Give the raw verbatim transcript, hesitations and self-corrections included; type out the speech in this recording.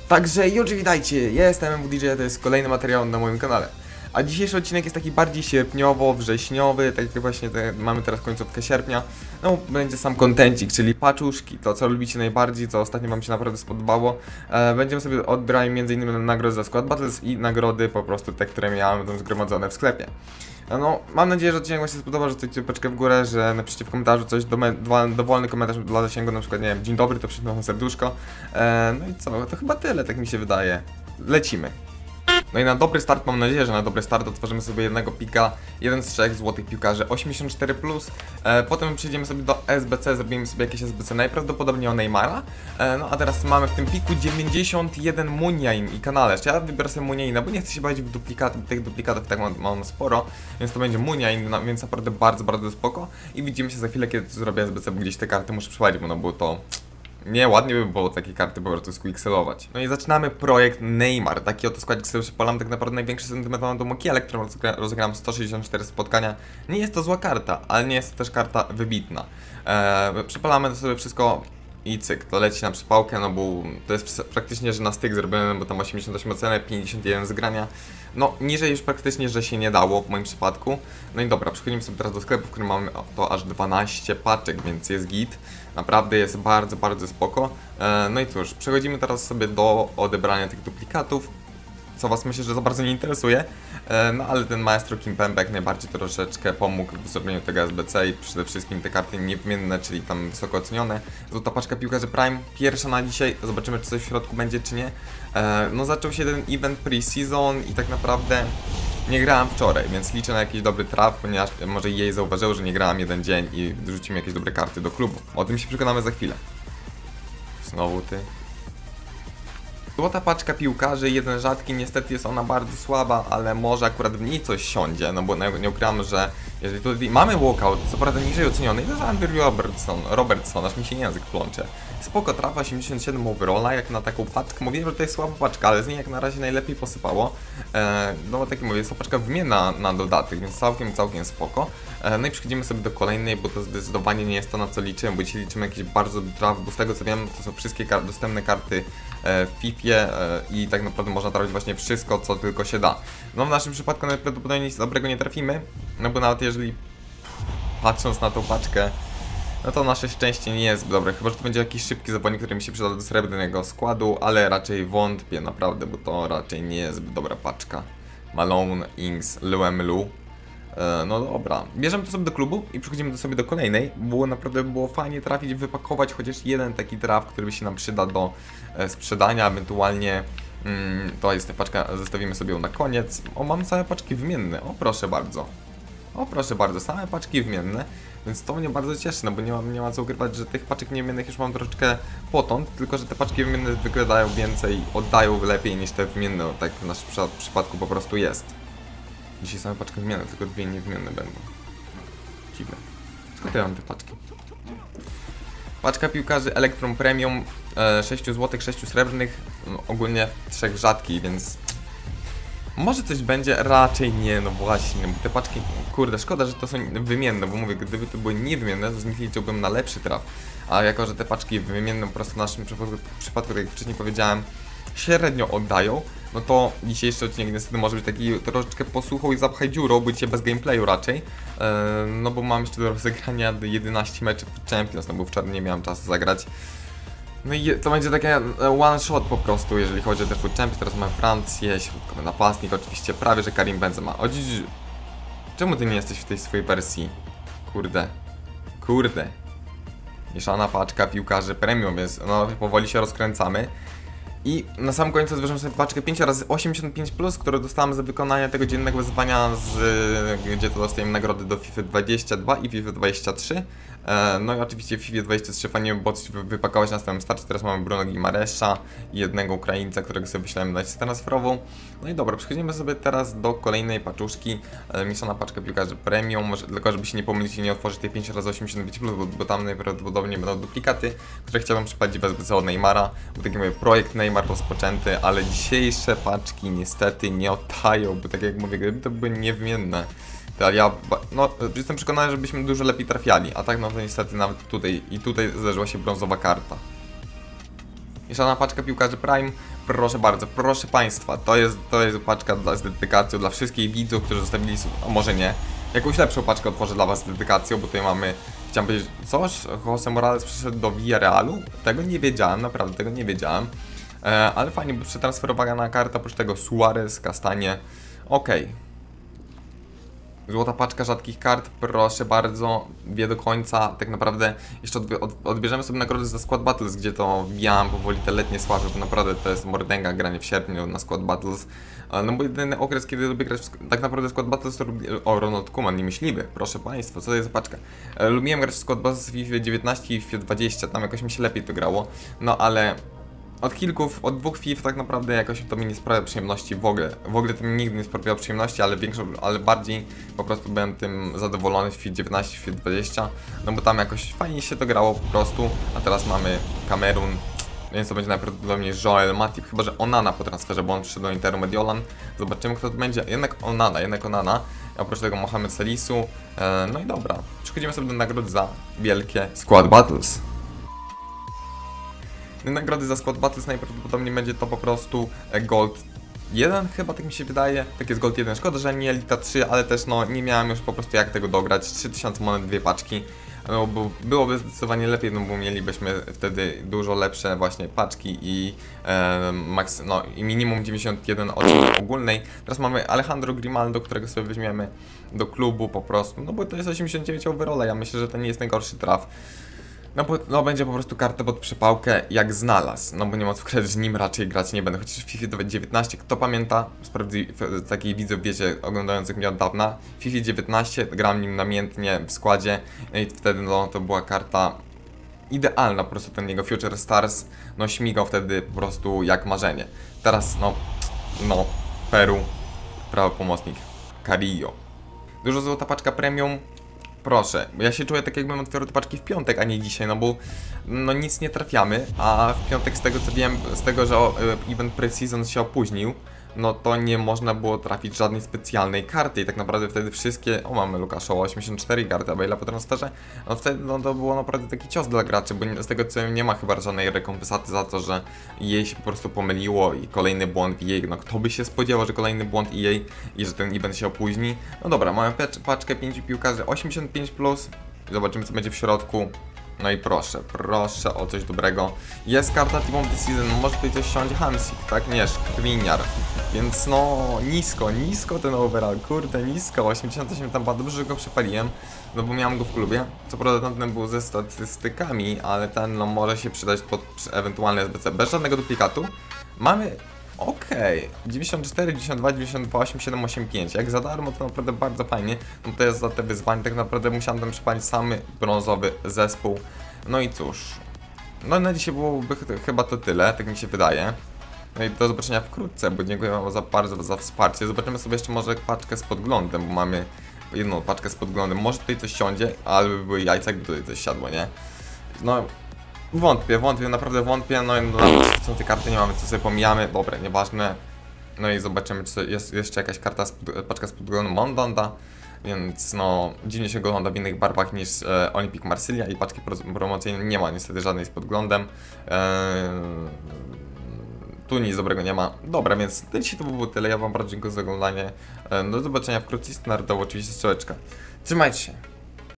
Także już witajcie, ja jestem M W D J, to jest kolejny materiał na moim kanale. A dzisiejszy odcinek jest taki bardziej sierpniowo-wrześniowy, tak jak właśnie te, mamy teraz końcówkę sierpnia. No, będzie sam kontencik, czyli paczuszki, to co lubicie najbardziej, co ostatnio wam się naprawdę spodobało. E, będziemy sobie odbrali między innymi nagrody za Squad Battles i nagrody po prostu te, które miałem tam zgromadzone w sklepie. No, mam nadzieję, że odcinek wam się spodobał, że dajcie łapeczkę w górę, że napiszcie w komentarzu coś, dowolny komentarz dla zasięgu, na przykład, nie wiem, dzień dobry, to przypnę serduszko. E, no i co, to chyba tyle, tak mi się wydaje. Lecimy. No i na dobry start, mam nadzieję, że na dobry start otworzymy sobie jednego pika, jeden z trzech złotych piłkarzy osiemdziesiąt cztery plus. E, potem przejdziemy sobie do S B C, zrobimy sobie jakieś S B C, najprawdopodobniej o Neymara. E, no a teraz mamy w tym piku dziewięćdziesiąt jeden Muniain i kanale. Ja wybiorę sobie Muniaina, bo nie chcę się bawić w duplikaty, tych duplikatów tak mam, mam sporo, więc to będzie Muniain, no, więc naprawdę bardzo, bardzo spoko. I widzimy się za chwilę, kiedy zrobię S B C, bo gdzieś te karty muszę przeprowadzić, bo no było to... Nie, ładnie by było takie karty po prostu squixelować. No i zaczynamy projekt Neymar. Taki oto składzik sobie przypalam, tak naprawdę największy sentyment mam do Mokiele, którą rozegrałem sto sześćdziesiąt cztery spotkania. Nie jest to zła karta, ale nie jest to też karta wybitna. Eee, przypalamy to sobie wszystko i cyk, to leci na przypałkę, no bo to jest praktycznie, że na styk zrobiony, bo tam osiemdziesiąt osiem oceny, pięćdziesiąt jeden zgrania. No, niżej już praktycznie, że się nie dało w moim przypadku. No i dobra, przechodzimy sobie teraz do sklepu, w którym mamy to aż dwanaście paczek, więc jest git. Naprawdę jest bardzo, bardzo spoko. E, no i cóż, przechodzimy teraz sobie do odebrania tych duplikatów, co was myślę, że za bardzo nie interesuje. E, no ale ten maestro Kimpembe jak najbardziej troszeczkę pomógł w zrobieniu tego S B C i przede wszystkim te karty niewymienne, czyli tam wysoko ocenione. Złota paczka piłkarzy Prime, pierwsza na dzisiaj, zobaczymy czy coś w środku będzie czy nie. E, no zaczął się ten event pre-season i tak naprawdę nie grałem wczoraj, więc liczę na jakiś dobry traf, ponieważ może jej zauważyło, że nie grałem jeden dzień i wrzucimy jakieś dobre karty do klubu. O tym się przekonamy za chwilę. Znowu ty. Złota paczka piłkarzy, jeden rzadki, niestety jest ona bardzo słaba, ale może akurat w niej coś siądzie, no bo nie ukrywam, że jeżeli tutaj mamy walkout, co prawda niżej oceniony, to jest Andrew Robertson, Robertson, aż mi się język plącze. Spoko trafa, osiemdziesiąt siedem overalla, jak na taką paczkę, mówiłem, że to jest słaba paczka, ale z niej jak na razie najlepiej posypało. E, no tak jak mówię, jest to paczka wymienna na dodatek, więc całkiem, całkiem spoko. E, no i przechodzimy sobie do kolejnej, bo to zdecydowanie nie jest to, na co liczymy, bo dzisiaj liczymy jakiś bardzo traf, bo z tego co wiem, to są wszystkie kar dostępne karty e, w FIFA e, i tak naprawdę można trafić właśnie wszystko, co tylko się da. No w naszym przypadku najprawdopodobniej nic dobrego nie trafimy, no bo nawet jeżeli patrząc na tą paczkę, no to nasze szczęście nie jest dobre, chyba że to będzie jakiś szybki zawodnik, który mi się przyda do srebrnego składu, ale raczej wątpię naprawdę, bo to raczej nie jest zbyt dobra paczka. Malone, Ings, Luemlu. E, no dobra, bierzemy to sobie do klubu i przechodzimy do sobie do kolejnej, bo naprawdę było fajnie trafić, wypakować chociaż jeden taki traf, który się nam przyda do e, sprzedania, ewentualnie mm, to jest ta paczka, zostawimy sobie ją na koniec. O, mam same paczki wymienne, o proszę bardzo. O proszę bardzo, same paczki wymienne, więc to mnie bardzo cieszy, no bo nie ma, nie ma co ukrywać, że tych paczek niewymiennych już mam troszeczkę potąd, tylko że te paczki wymienne zwykle dają więcej, oddają lepiej niż te wymienne, no, tak w naszym przypadku po prostu jest. Dzisiaj same paczki wymienne, tylko dwie niewymienne będą. Dziwne. Skąd ja mam te paczki? Paczka piłkarzy Electrum Premium, e, sześć złotych, sześć srebrnych, no, ogólnie trzech rzadkich, więc... Może coś będzie, raczej nie, no właśnie, te paczki, kurde, szkoda, że to są wymienne, bo mówię, gdyby to były niewymienne, to z nich liczyłbym na lepszy traf. A jako, że te paczki wymienne po prostu w naszym przypadku, przypadku tak jak wcześniej powiedziałem, średnio oddają, no to dzisiejszy odcinek niestety może być taki troszeczkę posłuchał i zapchaj dziurą, bycie bez gameplayu raczej. Eee, no bo mam jeszcze do rozegrania jedenaście meczów Champions, no bo wczoraj nie miałem czasu zagrać. No i to będzie takie one shot po prostu, jeżeli chodzi o te Food Champions. Teraz mamy Francję, środkowy napastnik, oczywiście prawie, że Karim Benzema. O, dziś... Czemu ty nie jesteś w tej swojej wersji? Kurde. Kurde. Mieszana paczka piłkarzy premium, więc no powoli się rozkręcamy. I na sam końcu odwiążemy sobie paczkę pięć razy osiemdziesiąt pięć plus, które dostałem za wykonanie tego dziennego wyzwania, z, gdzie to dostajemy nagrody do FIFA dwadzieścia dwa i FIFA dwadzieścia trzy. E, no i oczywiście w FIFA dwadzieścia trzy fajnie było wypakować na stałym starcie. Teraz mamy Bruno Gimaresza i jednego Ukraińca, którego sobie wyślałem na listę transferową. No i dobra, przechodzimy sobie teraz do kolejnej paczuszki. E, mieszana paczka piłkarzy premium, może, tylko żeby się nie pomylić i nie otworzyć tej pięć razy osiemdziesiąt pięć plus, bo, bo tam najprawdopodobniej będą duplikaty, które chciałbym przypalić bez B C od Neymara, bo taki mówię, projekt Neymar rozpoczęty, ale dzisiejsze paczki niestety nie oddają, bo tak jak mówię, gdyby to były niewymienne, to ja, no, jestem przekonany, żebyśmy dużo lepiej trafiali, a tak no to niestety nawet tutaj i tutaj zdarzyła się brązowa karta. Jeszcze jedna paczka piłkarzy Prime, proszę bardzo, proszę Państwa, to jest, to jest paczka dla, z dedykacją dla wszystkich widzów, którzy zostawili, a może nie, jakąś lepszą paczkę otworzę dla Was z dedykacją, bo tutaj mamy, chciałem powiedzieć, coś, Jose Morales przyszedł do Villarealu, tego nie wiedziałem, naprawdę tego nie wiedziałem, e, ale fajnie, bo przetransferowana karta, oprócz tego Suarez, Kastanie, okej. Okay. Złota paczka rzadkich kart, proszę bardzo, wie do końca, tak naprawdę jeszcze odb od odbierzemy sobie nagrody za Squad Battles, gdzie to wbijam powoli te letnie sławy, bo naprawdę to jest mordęga granie w sierpniu na Squad Battles. No bo jedyny okres, kiedy lubię grać w, tak naprawdę Squad Battles, to lubię, o, Ronald Koeman, niemyśliwy, proszę Państwa, co to jest za paczka? E, lubiłem grać w Squad Battles w FIFA dziewiętnaście i FIFA dwadzieścia, tam jakoś mi się lepiej to grało, no ale... Od kilku, od dwóch FIFA tak naprawdę jakoś to mi nie sprawia przyjemności w ogóle. W ogóle to mi nigdy nie sprawiało przyjemności, ale większą, ale bardziej po prostu byłem tym zadowolony w FIFA dziewiętnaście, w FIFA dwadzieścia. No bo tam jakoś fajnie się to grało po prostu, a teraz mamy Kamerun, więc to będzie najprawdopodobniej Joel Matip, chyba że Onana po transferze, bo on przyszedł do Interu Mediolan. Zobaczymy kto to będzie, jednak Onana, jednak Onana. Oprócz tego Mohamed Salisu, e, no i dobra, przechodzimy sobie do nagrody za wielkie Squad Battles. Nagrody za Squad Battles najprawdopodobniej będzie to po prostu Gold jeden chyba, tak mi się wydaje. Tak jest Gold jeden, szkoda, że nie Elita trzy, ale też no nie miałem już po prostu jak tego dograć. trzy tysiące monet, dwie paczki. No, bo byłoby zdecydowanie lepiej, no bo mielibyśmy wtedy dużo lepsze właśnie paczki i, e, max, no, i minimum dziewięćdziesiąt jeden ocen ogólnej. Teraz mamy Alejandro Grimaldo, którego sobie weźmiemy do klubu po prostu, no bo to jest osiemdziesiąt dziewięć overalla, ja myślę, że to nie jest najgorszy traf. No bo no, będzie po prostu kartę pod przypałkę jak znalazł, no bo nie ma co wkradać, że nim raczej grać nie będę, chociaż w FIFA dziewiętnaście, kto pamięta, sprawdzi, takich widzów wiecie, oglądających mnie od dawna, w FIFA dziewiętnaście gram nim namiętnie w składzie i wtedy no to była karta idealna, po prostu ten jego Future Stars, no śmigał wtedy po prostu jak marzenie. Teraz no, no, Peru, prawy pomocnik, Carillo. Dużo złota paczka premium. Proszę, ja się czuję tak jakbym otwierał te paczki w piątek, a nie dzisiaj, no bo no nic nie trafiamy, a w piątek z tego co wiem, z tego, że event pre-season się opóźnił, no to nie można było trafić żadnej specjalnej karty i tak naprawdę wtedy wszystkie, o mamy Lukasza osiemdziesiąt cztery karty, a Bale'a po transferze, no wtedy no, to było naprawdę taki cios dla graczy, bo z tego co nie ma chyba żadnej rekompensaty za to, że jej się po prostu pomyliło i kolejny błąd jej, no kto by się spodziewał, że kolejny błąd jej i że ten event się opóźni. No dobra, mamy paczkę pięciu piłkarzy osiemdziesiąt pięć plus, zobaczymy co będzie w środku. No i proszę, proszę o coś dobrego. Jest karta Team of the Season, może tutaj coś siądzie Hamsik, tak? Nie, Skriniar. Więc no, nisko, nisko ten overall, kurde, nisko. osiemdziesiąt osiem tam bardzo dobrze, że go przepaliłem, no bo miałem go w klubie. Co prawda ten był ze statystykami, ale ten no może się przydać pod ewentualne S B C. Bez żadnego duplikatu. Mamy... Okej, okay. dziewięćdziesiąt cztery, dziewięćdziesiąt dwa, dziewięćdziesiąt dwa, osiemdziesiąt siedem, osiemdziesiąt pięć. Jak za darmo to naprawdę bardzo fajnie. No to jest za te wyzwanie, tak naprawdę musiałem tam przypalić samy brązowy zespół. No i cóż, no na dzisiaj byłoby chyba to tyle, tak mi się wydaje. No i do zobaczenia wkrótce, bo dziękuję wam za bardzo za wsparcie. Zobaczymy sobie jeszcze może paczkę z podglądem, bo mamy jedną paczkę z podglądem. Może tutaj coś siądzie, ale by były jajca, jakby tutaj coś siadło, nie? No... Wątpię, wątpię, naprawdę wątpię, no i no, są te karty, nie mamy, co sobie pomijamy, dobre, nieważne. No i zobaczymy, czy jest jeszcze jakaś karta, z, paczka z podglądu Mondonda, więc no, dziwnie się go ogląda w innych barwach niż e, Olympique Marsylia i paczki promocyjne nie ma niestety żadnej z podglądem. E, tu nic dobrego nie ma. Dobra, więc dzisiaj to by było tyle, ja wam bardzo dziękuję za oglądanie, e, do zobaczenia wkrótce, standardowo oczywiście strzałeczka. Trzymajcie się!